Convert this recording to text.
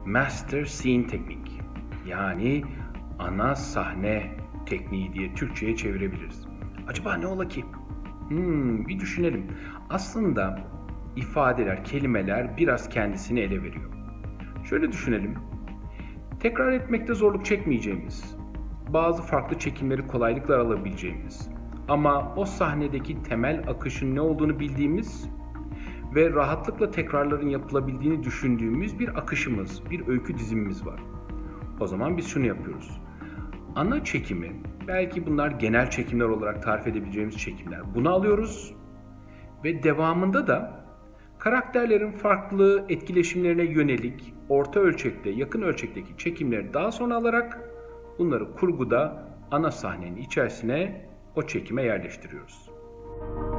master scene teknik, yani ana sahne tekniği diye Türkçe'ye çevirebiliriz. Acaba ne ola ki? Bir düşünelim. Aslında ifadeler, kelimeler biraz kendisini ele veriyor. Şöyle düşünelim. Tekrar etmekte zorluk çekmeyeceğimiz, bazı farklı çekimleri kolaylıkla alabileceğimiz ama o sahnedeki temel akışın ne olduğunu bildiğimiz ve rahatlıkla tekrarların yapılabildiğini düşündüğümüz bir akışımız, bir öykü dizimimiz var. O zaman biz şunu yapıyoruz. Ana çekimi, belki bunlar genel çekimler olarak tarif edebileceğimiz çekimler. Bunu alıyoruz ve devamında da karakterlerin farklı etkileşimlerine yönelik orta ölçekte, yakın ölçekteki çekimleri daha sonra alarak bunları kurguda ana sahnenin içerisine o çekime yerleştiriyoruz.